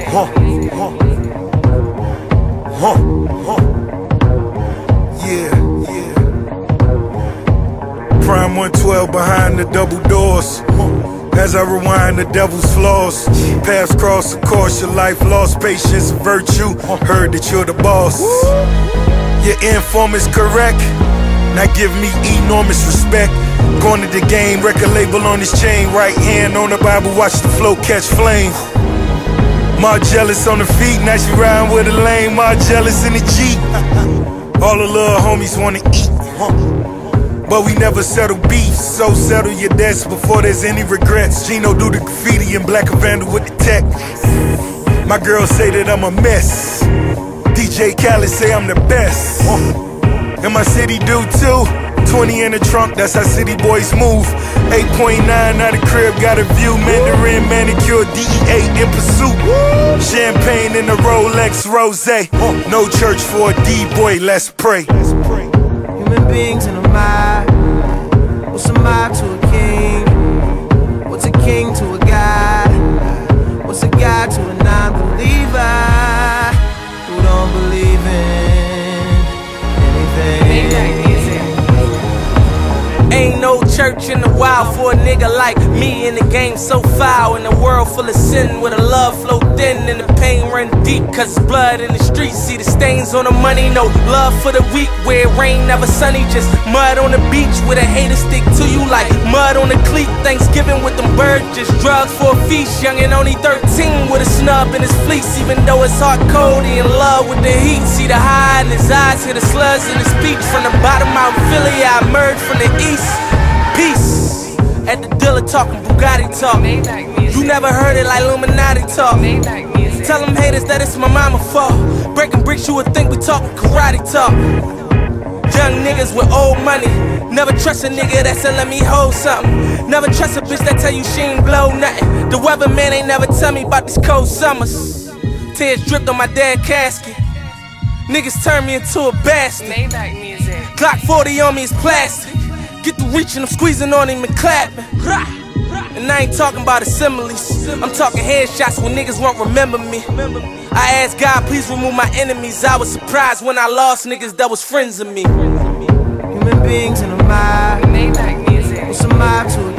Yeah. Prime 112 behind the double doors. As I rewind the devil's flaws, paths cross, of course, your life lost, patience, virtue. Heard that you're the boss. Your informant's correct. Now give me enormous respect. Going to the game, record label on his chain, right hand on the Bible, watch the flow catch flame. Margellus on the feet, now she riding with a lane. Margellus in the Jeep. All the little homies wanna eat, but we never settle beef. So settle your debts before there's any regrets. Gino do the graffiti and Black Evander with the tech. My girls say that I'm a mess. DJ Khaled say I'm the best. And my city do too. 20 in the trunk, that's how city boys move. 8.9 out of crib, got a view. Mandarin, manicure, DEA in pursuit. Champagne in the Rolex Rosé. No church for a D-boy, let's pray. Human beings in a mob. What's a mob to a king? What's a king to a god? What's a god to a non-believer who don't believe in anything? Ain't no church in the wild for a nigga like me. In the game so foul, in a world full of sin, where the love flow thin and the pain run deep, cause it's blood in the streets. See the stains on the money, no love for the weak, where it rain never sunny, just mud on the beach, where the haters stick to you like mud on the cleat. Thanksgiving with them birds, just drugs for a feast. Young and only 13 with a snub in his fleece, even though it's hard cold, he in love with the heat. See the high in his eyes, hear the slurs in his speech. From the bottom out in Philly, I emerged from the east. Peace. At the dealer talking Bugatti talk. You never heard it like Illuminati talk. Tell them haters that it's my mama fault. Breaking bricks, you would think we talking karate talk. Young niggas with old money. Never trust a nigga that said let me hold something. Never trust a bitch that tell you she ain't blow nothing. The weatherman ain't never tell me about these cold summers. Tears dripped on my dead casket. Niggas turned me into a bastard. Glock 40 on me is plastic. Get to reaching, I'm squeezing on him and clapping. And I ain't talking about assemblies. I'm talking headshots when niggas won't remember me. I asked God, please remove my enemies. I was surprised when I lost niggas that was friends of me. Human beings in a mob. What's a mob to a